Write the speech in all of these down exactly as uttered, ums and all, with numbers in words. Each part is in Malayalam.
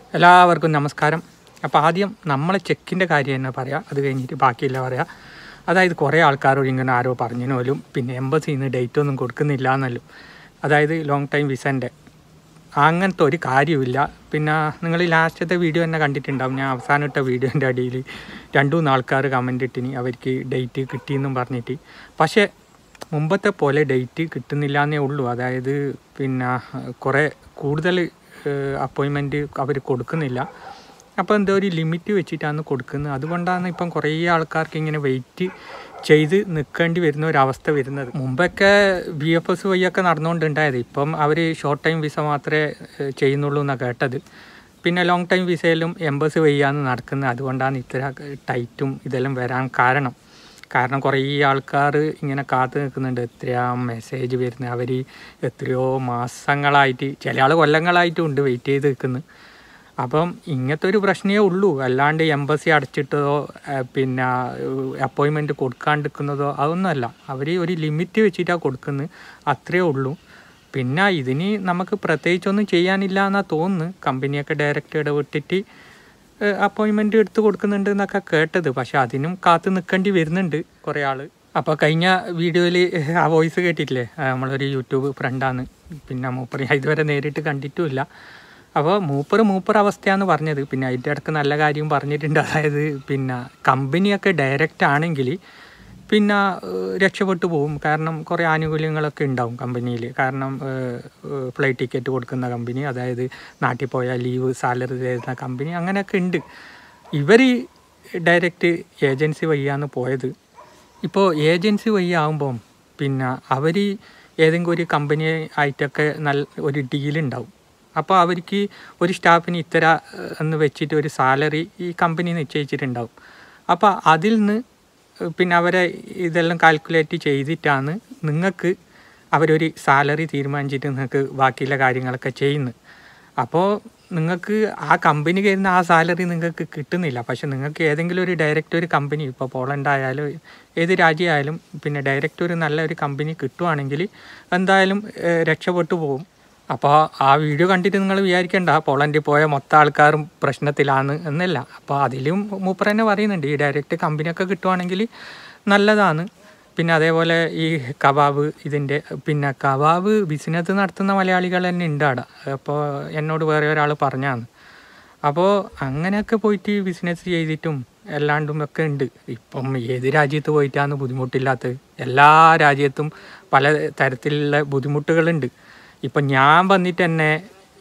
എല്ലാവർക്കും നമസ്കാരം. അപ്പോൾ ആദ്യം നമ്മളെ ചെക്കിൻ്റെ കാര്യം തന്നെ പറയാം, അത് കഴിഞ്ഞിട്ട് ബാക്കിയില്ല പറയാം. അതായത് കുറേ ആൾക്കാരോട് ഇങ്ങനെ ആരോ പറഞ്ഞതിനോലും പിന്നെ എംബസിയിൽ നിന്ന് ഡേറ്റ് ഒന്നും കൊടുക്കുന്നില്ല എന്നല്ലോ. അതായത് ലോങ് ടൈം വിസൻ്റെ അങ്ങനത്തെ ഒരു കാര്യമില്ല. പിന്നെ നിങ്ങൾ ലാസ്റ്റത്തെ വീഡിയോ തന്നെ കണ്ടിട്ടുണ്ടാവും. ഞാൻ അവസാനം ഇട്ട വീഡിയോൻ്റെ അടിയിൽ രണ്ടു മൂന്ന് ആൾക്കാർ കമൻ്റ് ഇട്ടിനി അവർക്ക് ഡേറ്റ് കിട്ടിയെന്നും പറഞ്ഞിട്ട്. പക്ഷേ മുമ്പത്തെ പോലെ ഡേറ്റ് കിട്ടുന്നില്ല എന്നേ ഉള്ളൂ. അതായത് പിന്നെ കുറേ കൂടുതൽ അപ്പോയിൻമെൻറ്റ് അവർ കൊടുക്കുന്നില്ല. അപ്പോൾ എന്തോ ഒരു ലിമിറ്റ് വെച്ചിട്ടാണ് കൊടുക്കുന്നത്. അതുകൊണ്ടാണ് ഇപ്പം കുറേ ആൾക്കാർക്ക് ഇങ്ങനെ വെയിറ്റ് ചെയ്ത് നിൽക്കേണ്ടി വരുന്ന ഒരവസ്ഥ വരുന്നത്. മുമ്പൊക്കെ ബി എഫ് എസ് വഴിയൊക്കെ നടന്നുകൊണ്ടുണ്ടായത്. ഇപ്പം അവർ ഷോർട്ട് ടൈം വിസ മാത്രമേ ചെയ്യുന്നുള്ളൂ എന്നാണ് കേട്ടത്. പിന്നെ ലോങ് ടൈം വിസയിലും എംബസി വഴിയാണ് നടക്കുന്നത്. അതുകൊണ്ടാണ് ഇത്ര ടൈറ്റും ഇതെല്ലാം വരാൻ കാരണം. കാരണം കുറേ ആൾക്കാർ ഇങ്ങനെ കാത്തു നിൽക്കുന്നുണ്ട്. എത്രയാ മെസ്സേജ് വരുന്നത്. അവർ എത്രയോ മാസങ്ങളായിട്ട്, ചില ആൾ കൊല്ലങ്ങളായിട്ടും ഉണ്ട് വെയിറ്റ് ചെയ്ത് നിൽക്കുന്നത്. അപ്പം ഇങ്ങനത്തെ ഒരു പ്രശ്നമേ ഉള്ളൂ. അല്ലാണ്ട് എംബസി അടച്ചിട്ടതോ പിന്നെ അപ്പോയിൻമെൻറ്റ് കൊടുക്കാണ്ടിരിക്കുന്നതോ അതൊന്നുമല്ല. അവർ ഒരു ലിമിറ്റ് വെച്ചിട്ടാണ് കൊടുക്കുന്നത്, അത്രയേ ഉള്ളൂ. പിന്നെ ഇതിന് നമുക്ക് പ്രത്യേകിച്ചൊന്നും ചെയ്യാനില്ല എന്നാണ് തോന്നുന്നത്. കമ്പനിയൊക്കെ ഡയറക്റ്റ് ഇടപെട്ടിട്ട് അപ്പോയിൻമെൻറ്റ് എടുത്ത് കൊടുക്കുന്നുണ്ട് എന്നൊക്കെ കേട്ടത്. പക്ഷെ അതിനും കാത്തു നിൽക്കേണ്ടി വരുന്നുണ്ട് കുറേ ആൾ. അപ്പോൾ കഴിഞ്ഞ വീഡിയോയിൽ ആ വോയിസ് കേട്ടിട്ടില്ലേ, നമ്മളൊരു യൂട്യൂബ് ഫ്രണ്ടാണ്. പിന്നെ മൂപ്പർ ഇതുവരെ നേരിട്ട് കണ്ടിട്ടുമില്ല. അപ്പോൾ മൂപ്പർ മൂപ്പർ അവസ്ഥയാണെന്ന് പറഞ്ഞത്. പിന്നെ അതിൻ്റെ ഇടയ്ക്ക് നല്ല കാര്യം പറഞ്ഞിട്ടുണ്ട്. അതായത് പിന്നെ കമ്പനിയൊക്കെ ഡയറക്റ്റ് ആണെങ്കിൽ പിന്നെ രക്ഷപ്പെട്ടു പോകും. കാരണം കുറേ ആനുകൂല്യങ്ങളൊക്കെ ഉണ്ടാവും കമ്പനിയിൽ. കാരണം ഫ്ലൈറ്റ് ടിക്കറ്റ് കൊടുക്കുന്ന കമ്പനി, അതായത് നാട്ടിൽ പോയാൽ ലീവ് സാലറി തരുന്ന കമ്പനി, അങ്ങനെയൊക്കെ ഉണ്ട്. ഇവർ ഡയറക്റ്റ് ഏജൻസി വഴിയാണ് പോയത്. ഇപ്പോൾ ഏജൻസി വഴി ആകുമ്പം പിന്നെ അവർ ഏതെങ്കിലും ഒരു കമ്പനി ആയിട്ടൊക്കെ നല്ല ഒരു ഡീലുണ്ടാവും. അപ്പോൾ അവർക്ക് ഒരു സ്റ്റാഫിന് ഇത്ര എന്ന് വെച്ചിട്ട് ഒരു സാലറി ഈ കമ്പനി നിശ്ചയിച്ചിട്ടുണ്ടാവും. അപ്പോൾ അതിൽ നിന്ന് പിന്നെ അവരെ ഇതെല്ലാം കാൽക്കുലേറ്റ് ചെയ്തിട്ടാണ് നിങ്ങൾക്ക് അവരൊരു സാലറി തീരുമാനിച്ചിട്ട് നിങ്ങൾക്ക് ബാക്കിയുള്ള കാര്യങ്ങളൊക്കെ ചെയ്യുന്നത്. അപ്പോൾ നിങ്ങൾക്ക് ആ കമ്പനി കയറുന്ന ആ സാലറി നിങ്ങൾക്ക് കിട്ടുന്നില്ല. പക്ഷെ നിങ്ങൾക്ക് ഏതെങ്കിലും ഒരു ഡയറക്റ്റ് ഒരു കമ്പനി, ഇപ്പോൾ പോളണ്ട് ആയാലും ഏത് രാജ്യമായാലും പിന്നെ ഡയറക്റ്റ് ഒരു നല്ലൊരു കമ്പനി കിട്ടുവാണെങ്കിൽ എന്തായാലും രക്ഷപ്പെട്ടു പോകും. അപ്പോൾ ആ വീഡിയോ കണ്ടിട്ട് നിങ്ങൾ വിചാരിക്കേണ്ട പോളണ്ടിൽ പോയ മൊത്തം ആൾക്കാരും പ്രശ്നത്തിലാണ് എന്നല്ല. അപ്പോൾ അതിലും മൂപ്പർ തന്നെ പറയുന്നുണ്ട് ഈ ഡയറക്റ്റ് കമ്പനിയൊക്കെ കിട്ടുവാണെങ്കിൽ നല്ലതാണ്. പിന്നെ അതേപോലെ ഈ കബാബ് ഇതിൻ്റെ പിന്നെ കബാബ് ബിസിനസ് നടത്തുന്ന മലയാളികൾ തന്നെ ഉണ്ട് അവിടെ. അപ്പോൾ എന്നോട് വേറെ ഒരാൾ പറഞ്ഞാണ്. അപ്പോൾ അങ്ങനെയൊക്കെ പോയിട്ട് ബിസിനസ് ചെയ്തിട്ടും എല്ലാണ്ടും ഒക്കെ ഉണ്ട്. ഇപ്പം ഏത് രാജ്യത്ത് പോയിട്ടാണ് ബുദ്ധിമുട്ടില്ലാത്തത്? എല്ലാ രാജ്യത്തും പല തരത്തിലുള്ള ബുദ്ധിമുട്ടുകളുണ്ട്. ഇപ്പം ഞാൻ വന്നിട്ട് തന്നെ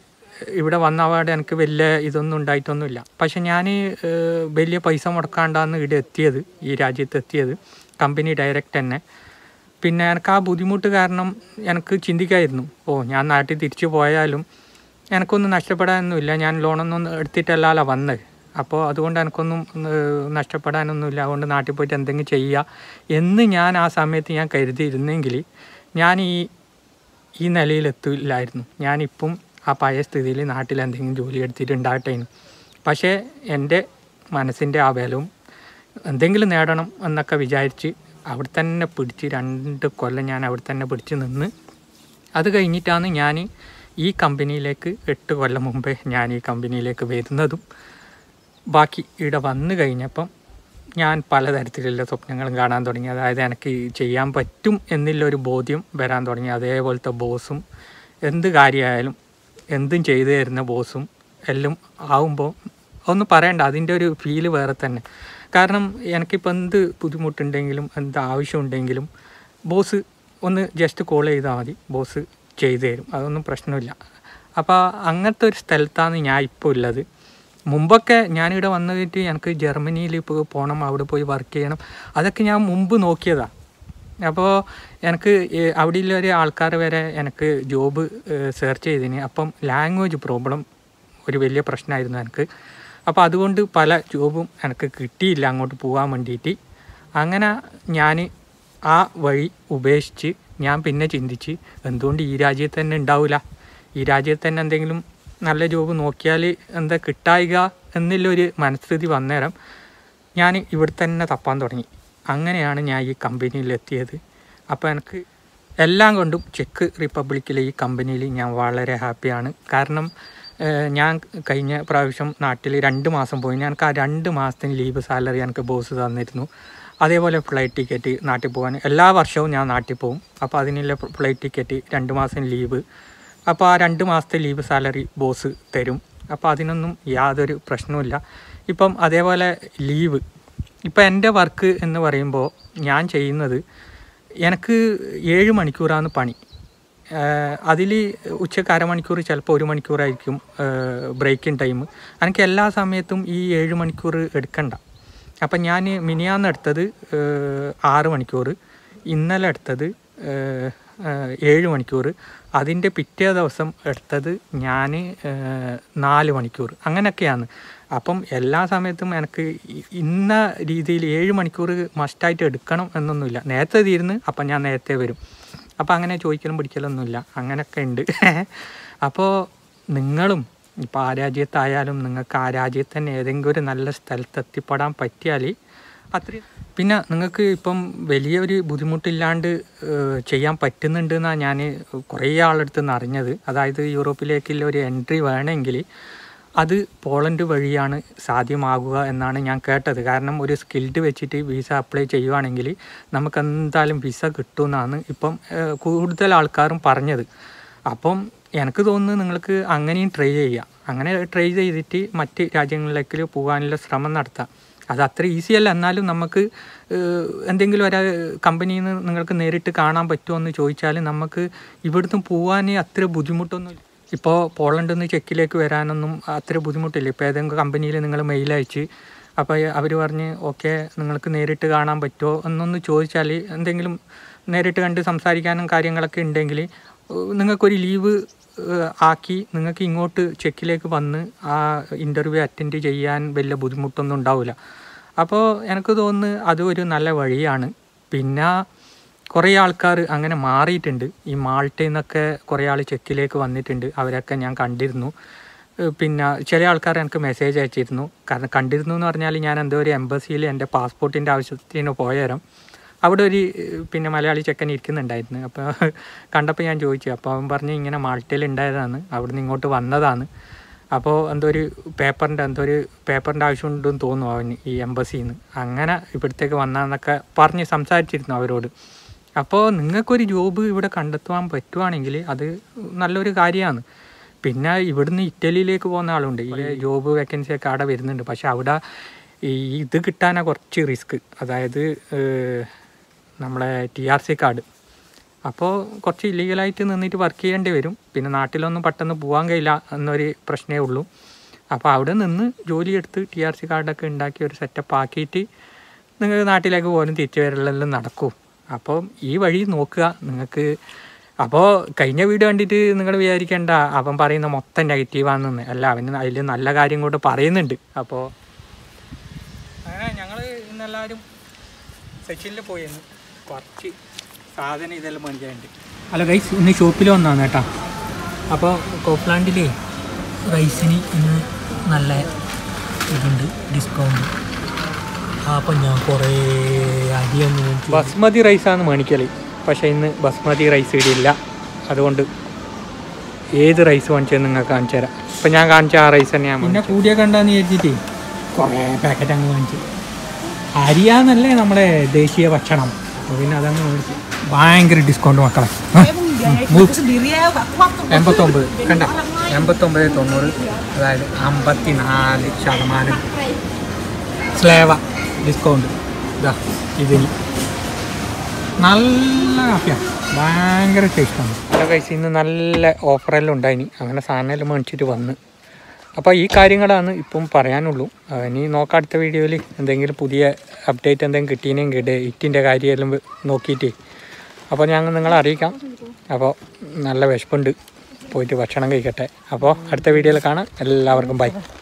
ഇവിടെ വന്ന പാടെ എനിക്ക് വലിയ ഇതൊന്നും ഉണ്ടായിട്ടൊന്നുമില്ല. പക്ഷെ ഞാൻ വലിയ പൈസ മുടക്കാണ്ടാണ് ഇവിടെ എത്തിയത്, ഈ രാജ്യത്ത് എത്തിയത്, കമ്പനി ഡയറക്റ്റ് തന്നെ. പിന്നെ എനിക്ക് ആ ബുദ്ധിമുട്ട് കാരണം എനിക്ക് ചിന്തിക്കായിരുന്നു, ഓ ഞാൻ നാട്ടിൽ തിരിച്ചു പോയാലും എനിക്കൊന്നും നഷ്ടപ്പെടാനൊന്നുമില്ല, ഞാൻ ലോണൊന്നും എടുത്തിട്ടല്ലല്ലോ വന്നത്. അപ്പോൾ അതുകൊണ്ട് എനിക്കൊന്നും നഷ്ടപ്പെടാനൊന്നുമില്ല, അതുകൊണ്ട് നാട്ടിൽ പോയിട്ട് എന്തെങ്കിലും ചെയ്യുക എന്ന് ഞാൻ ആ സമയത്ത് ഞാൻ കരുതിയിരുന്നെങ്കിൽ ഞാൻ ഈ ഈ നിലയിലെത്തില്ലായിരുന്നു. ഞാനിപ്പം ആ പഴയ സ്ഥിതിയിൽ നാട്ടിൽ എന്തെങ്കിലും ജോലി എടുത്തിട്ടുണ്ടാകട്ടേനു. പക്ഷേ എൻ്റെ മനസ്സിൻ്റെ ആ ബലവും എന്തെങ്കിലും നേടണം എന്നൊക്കെ വിചാരിച്ച് അവിടെ തന്നെ പിടിച്ച് രണ്ട് കൊല്ലം ഞാൻ അവിടെ തന്നെ പിടിച്ച് നിന്ന്. അത് കഴിഞ്ഞിട്ടാണ് ഞാൻ ഈ കമ്പനിയിലേക്ക് എട്ട് കൊല്ലം മുമ്പേ ഞാൻ ഈ കമ്പനിയിലേക്ക് വരുന്നതും. ബാക്കി ഇവിടെ വന്നു കഴിഞ്ഞപ്പം ഞാൻ പലതരത്തിലുള്ള സ്വപ്നങ്ങളും കാണാൻ തുടങ്ങി. അതായത് എനിക്ക് ചെയ്യാൻ പറ്റും എന്നുള്ളൊരു ബോധ്യം വരാൻ തുടങ്ങി. അതേപോലത്തെ ബോസും എന്ത് കാര്യമായാലും എന്തും ചെയ്തു തരുന്ന ബോസും എല്ലാം ആവുമ്പോൾ ഒന്നും പറയണ്ട, അതിൻ്റെ ഒരു ഫീല് വേറെ തന്നെ. കാരണം എനിക്കിപ്പോൾ എന്ത് ബുദ്ധിമുട്ടുണ്ടെങ്കിലും എന്ത് ആവശ്യമുണ്ടെങ്കിലും ബോസ് ഒന്ന് ജസ്റ്റ് കോൾ ചെയ്താൽ മതി, ബോസ് ചെയ്തു തരും, അതൊന്നും പ്രശ്നമില്ല. അപ്പോൾ അങ്ങനത്തെ ഒരു സ്ഥലത്താണ് ഞാൻ ഇപ്പോൾ ഉള്ളത്. മുമ്പൊക്കെ ഞാനിവിടെ വന്നിട്ട് എനിക്ക് ജർമ്മനിയിൽ ഇപ്പോൾ പോകണം, അവിടെ പോയി വർക്ക് ചെയ്യണം, അതൊക്കെ ഞാൻ മുമ്പ് നോക്കിയതാണ്. അപ്പോൾ എനിക്ക് അവിടെയുള്ള ഒരു ആൾക്കാർ വരെ എനിക്ക് ജോബ് സെർച്ച് ചെയ്തതിന്. അപ്പം ലാംഗ്വേജ് പ്രോബ്ലം ഒരു വലിയ പ്രശ്നമായിരുന്നു എനിക്ക്. അപ്പോൾ അതുകൊണ്ട് പല ജോബും എനിക്ക് കിട്ടിയില്ല അങ്ങോട്ട് പോകാൻ വേണ്ടിയിട്ട്. അങ്ങനെ ഞാൻ ആ വഴി ഉപേക്ഷിച്ച് ഞാൻ പിന്നെ ചിന്തിച്ച് എന്തുകൊണ്ട് ഈ രാജ്യത്ത് തന്നെ ഉണ്ടാവില്ല, ഈ രാജ്യത്ത് തന്നെ എന്തെങ്കിലും നല്ല ജോബ് നോക്കിയാൽ എന്താ കിട്ടായിക എന്നുള്ളൊരു മനസ്ഥിതി വന്നേരം ഞാൻ ഇവിടെ തന്നെ തപ്പാൻ തുടങ്ങി. അങ്ങനെയാണ് ഞാൻ ഈ കമ്പനിയിലെത്തിയത്. അപ്പോൾ എനിക്ക് എല്ലാം കൊണ്ടും ചെക്ക് റിപ്പബ്ലിക്കിലെ ഈ കമ്പനിയിൽ ഞാൻ വളരെ ഹാപ്പിയാണ്. കാരണം ഞാൻ കഴിഞ്ഞ പ്രാവശ്യം നാട്ടിൽ രണ്ട് മാസം പോയി. ഞങ്ങൾക്ക് ആ രണ്ട് മാസത്തിന് ലീവ് സാലറി എനിക്ക് ബോസ് തന്നിരുന്നു. അതേപോലെ ഫ്ലൈറ്റ് ടിക്കറ്റ് നാട്ടിൽ പോകാൻ എല്ലാ വർഷവും ഞാൻ നാട്ടിൽ പോകും. അപ്പോൾ അതിനുള്ള ഫ്ലൈറ്റ് ടിക്കറ്റ് രണ്ട് മാസം ലീവ്. അപ്പോൾ ആ രണ്ട് മാസത്തെ ലീവ് സാലറി ബോസ് തരും. അപ്പോൾ അതിനൊന്നും യാതൊരു പ്രശ്നവുമില്ല. ഇപ്പം അതേപോലെ ലീവ്, ഇപ്പം എൻ്റെ വർക്ക് എന്ന് പറയുമ്പോൾ ഞാൻ ചെയ്യുന്നത് എനിക്ക് ഏഴ് മണിക്കൂറാണ് പണി. അതിൽ ഉച്ചക്ക് അരമണിക്കൂർ ചിലപ്പോൾ ഒരു മണിക്കൂറായിരിക്കും ബ്രേക്കിംഗ് ടൈം. എനിക്ക് എല്ലാ സമയത്തും ഈ ഏഴ് മണിക്കൂർ എടുക്കണ്ട. അപ്പം ഞാൻ മിനിയാന്ന് എടുത്തത് ആറ് മണിക്കൂർ, ഇന്നലെ എടുത്തത് ഏഴ് മണിക്കൂർ, അതിൻ്റെ പിറ്റേ ദിവസം എടുത്തത് ഞാൻ നാല് മണിക്കൂർ, അങ്ങനെയൊക്കെയാണ്. അപ്പം എല്ലാ സമയത്തും എനിക്ക് ഇന്ന രീതിയിൽ ഏഴ് മണിക്കൂർ മസ്റ്റായിട്ട് എടുക്കണം എന്നൊന്നുമില്ല. നേരത്തെ തീരുന്ന് അപ്പം ഞാൻ നേരത്തെ വരും. അപ്പോൾ അങ്ങനെ ചോദിക്കലും പിടിക്കലൊന്നുമില്ല, അങ്ങനെയൊക്കെ ഉണ്ട്. അപ്പോൾ നിങ്ങളും ഇപ്പോൾ ആ രാജ്യത്തായാലും നിങ്ങൾക്ക് ആ രാജ്യത്ത് തന്നെ ഏതെങ്കിലും ഒരു നല്ല സ്ഥലത്ത് എത്തിപ്പെടാൻ പറ്റിയാൽ അത്രയും. പിന്നെ നിങ്ങൾക്ക് ഇപ്പം വലിയൊരു ബുദ്ധിമുട്ടില്ലാണ്ട് ചെയ്യാൻ പറ്റുന്നുണ്ട് എന്നാണ് ഞാൻ കുറേ ആളെടുത്ത് നിന്ന് അറിഞ്ഞത്. അതായത് യൂറോപ്പിലേക്കുള്ള ഒരു എൻട്രി വേണമെങ്കിൽ അത് പോളണ്ട് വഴിയാണ് സാധ്യമാകുക എന്നാണ് ഞാൻ കേട്ടത്. കാരണം ഒരു സ്കിൽഡ് വെച്ചിട്ട് വിസ അപ്ലൈ ചെയ്യുവാണെങ്കിൽ നമുക്ക് എന്തായാലും വിസ കിട്ടുമെന്നാണ് ഇപ്പം കൂടുതൽ ആൾക്കാരും പറഞ്ഞത്. അപ്പം എനിക്ക് തോന്നുന്നു നിങ്ങൾക്ക് അങ്ങനെയും ട്രൈ ചെയ്യാം. അങ്ങനെ ട്രൈ ചെയ്തിട്ട് മറ്റ് രാജ്യങ്ങളിലേക്ക് പോകാനുള്ള ശ്രമം നടത്താം. അത് അത്ര ഈസി അല്ല, എന്നാലും നമുക്ക് എന്തെങ്കിലും ഒരു കമ്പനിയിൽ നിന്ന് നിങ്ങൾക്ക് നേരിട്ട് കാണാൻ പറ്റുമോ എന്ന് ചോദിച്ചാൽ നമുക്ക് ഇവിടുന്ന് പോകാൻ അത്ര ബുദ്ധിമുട്ടൊന്നും. ഇപ്പോൾ പോളണ്ടിൽ നിന്ന് ചെക്കിലേക്ക് വരാനൊന്നും അത്ര ബുദ്ധിമുട്ടില്ല. ഇപ്പോൾ ഏതെങ്കിലും കമ്പനിയിൽ നിങ്ങൾ മെയിൽ അയച്ച് അപ്പോൾ അവർ പറഞ്ഞ് ഓക്കെ നിങ്ങൾക്ക് നേരിട്ട് കാണാൻ പറ്റുമോ എന്നൊന്ന് ചോദിച്ചാൽ, എന്തെങ്കിലും നേരിട്ട് കണ്ട് സംസാരിക്കാനും കാര്യങ്ങളൊക്കെ ഉണ്ടെങ്കിൽ നിങ്ങൾക്കൊരു ലീവ് ആക്കി നിങ്ങൾക്ക് ഇങ്ങോട്ട് ചെക്കിലേക്ക് വന്ന് ആ ഇൻ്റർവ്യൂ അറ്റൻഡ് ചെയ്യാൻ വലിയ ബുദ്ധിമുട്ടൊന്നും ഉണ്ടാവില്ല. അപ്പോൾ എനിക്ക് തോന്നുന്നു അത് ഒരു നല്ല വഴിയാണ്. പിന്നെ കുറേ ആൾക്കാർ അങ്ങനെ മാറിയിട്ടുണ്ട്. ഈ മാൾട്ടയിൽ നിന്നൊക്കെ കുറേ ആൾ ചെക്കിലേക്ക് വന്നിട്ടുണ്ട്, അവരൊക്കെ ഞാൻ കണ്ടിരുന്നു. പിന്നെ ചില ആൾക്കാർ എനിക്ക് മെസ്സേജ് അയച്ചിരുന്നു. കാരണം കണ്ടിരുന്നു എന്ന് പറഞ്ഞാൽ ഞാൻ എന്തോ ഒരു എംബസിയിൽ എൻ്റെ പാസ്പോർട്ടിൻ്റെ ആവശ്യത്തിന് പോയേരം അവിടെ ഒരു പിന്നെ മലയാളി ചെക്കൻ ഇരിക്കുന്നുണ്ടായിരുന്നു. അപ്പോൾ കണ്ടപ്പോൾ ഞാൻ ചോദിച്ചു. അപ്പോൾ അവൻ പറഞ്ഞ് ഇങ്ങനെ മാൾട്ടയിൽ ഉണ്ടായതാണ്, അവിടെ നിന്ന് ഇങ്ങോട്ട് വന്നതാണ്. അപ്പോൾ എന്തോ ഒരു പേപ്പറിൻ്റെ എന്തോ ഒരു പേപ്പറിൻ്റെ ആവശ്യമുണ്ടെന്ന് തോന്നുന്നു അവന് ഈ എംബസിയിൽ നിന്ന്. അങ്ങനെ ഇവിടത്തേക്ക് വന്നതെന്നൊക്കെ പറഞ്ഞ് സംസാരിച്ചിരുന്നു അവരോട്. അപ്പോൾ നിങ്ങൾക്കൊരു ജോബ് ഇവിടെ കണ്ടെത്തുവാൻ പറ്റുവാണെങ്കിൽ അത് നല്ലൊരു കാര്യമാണ്. പിന്നെ ഇവിടുന്ന് ഇറ്റലിയിലേക്ക് പോകുന്ന ആളുണ്ട്. ഈ ജോബ് വേക്കൻസിയൊക്കെ അവിടെ വരുന്നുണ്ട്. പക്ഷെ അവിടെ ഈ ഇത് കിട്ടാനാണ് കുറച്ച് റിസ്ക്. അതായത് നമ്മളെ ടി ആർ സി കാർഡ്. അപ്പോൾ കുറച്ച് ഇല്ലീഗലായിട്ട് നിന്നിട്ട് വർക്ക് ചെയ്യേണ്ടി വരും. പിന്നെ നാട്ടിലൊന്നും പെട്ടെന്ന് പോകാൻ കഴിയില്ല എന്നൊരു പ്രശ്നമേ ഉള്ളൂ. അപ്പോൾ അവിടെ നിന്ന് ജോലിയെടുത്ത് ടി ആർ സി കാർഡൊക്കെ ഉണ്ടാക്കി ഒരു സെറ്റപ്പ് ആക്കിയിട്ട് നിങ്ങൾക്ക് നാട്ടിലേക്ക് പോലും തിരിച്ചു വരലെല്ലാം നടക്കും. അപ്പോൾ ഈ വഴി നോക്കുക നിങ്ങൾക്ക്. അപ്പോൾ കഴിഞ്ഞ വീഡിയോ കണ്ടിട്ട് നിങ്ങൾ വിചാരിക്കേണ്ട അവൻ പറയുന്ന മൊത്തം നെഗറ്റീവാണെന്ന്. അല്ല, അവന് അതിൽ നല്ല കാര്യം കൊണ്ട് പറയുന്നുണ്ട്. അപ്പോൾ അങ്ങനെ ഞങ്ങൾ ഇന്നെല്ലാവരും സെച്ചിലിൽ പോയിരുന്നു. കുറച്ച് സാധനം ഇതെല്ലാം മേടിക്കാനുണ്ട്. ഹലോ ഗൈസ്, ഇന്ന് ഷോപ്പിൽ വന്നതാണ് കേട്ടോ. അപ്പോൾ കോപ്ലാൻഡിൽ റൈസിന് ഇന്ന് നല്ല ഇതുണ്ട്, ഡിസ്കൗണ്ട്. അപ്പോൾ ഞാൻ കുറേ അരിയൊന്നും ബസ്മതി റൈസാണ് മേടിക്കൽ. പക്ഷേ ഇന്ന് ബസ്മതി റൈസ് ഇടില്ല. അതുകൊണ്ട് ഏത് റൈസ് വാങ്ങിച്ചത് നിങ്ങൾക്ക് കാണിച്ചു തരാം. ഇപ്പം ഞാൻ കാണിച്ച ആ റൈസ് തന്നെയാണ്. പിന്നെ കൂടിയ കണ്ടാന്ന് വിചാരിച്ചിട്ട് കുറേ പാക്കറ്റ് അങ്ങ് വാങ്ങിച്ചു. അരിയാന്നല്ലേ നമ്മുടെ ദേശീയ ഭക്ഷണം. അപ്പോൾ പിന്നെ അതങ്ങ് മേടിച്ചു. ഭയങ്കര ഡിസ്കൗണ്ട് മക്കളെ. എൺപത്തൊമ്പത് കണ്ട, എൺപത്തൊമ്പത് തൊണ്ണൂറ്, അതായത് അമ്പത്തി നാല് ശതമാനം സ്ലേവ ഡിസ്കൗണ്ട്. ഇതാ ഇതിന് നല്ല കാപ്പിയാണ്, ഭയങ്കര ടേസ്റ്റാണ്. നല്ല കഴിച്ച് ഇന്ന് നല്ല ഓഫറെല്ലാം ഉണ്ടായിനി. അങ്ങനെ സാധനമെല്ലാം മേടിച്ചിട്ട് വന്ന്. അപ്പോൾ ഈ കാര്യങ്ങളാണ് ഇപ്പം പറയാനുള്ളൂ. ഇനി നോക്കാം അടുത്ത വീഡിയോയിൽ എന്തെങ്കിലും പുതിയ അപ്ഡേറ്റ് എന്തെങ്കിലും കിട്ടിയെങ്കിൽ ഡേറ്റിൻ്റെ കാര്യമെല്ലാം നോക്കിയിട്ട് അപ്പോൾ ഞങ്ങൾ നിങ്ങളെ അറിയിക്കാം. അപ്പോൾ നല്ല വിശപ്പുണ്ട്, പോയിട്ട് ഭക്ഷണം കഴിക്കട്ടെ. അപ്പോൾ അടുത്ത വീഡിയോയിൽ കാണാം. എല്ലാവർക്കും ബൈ.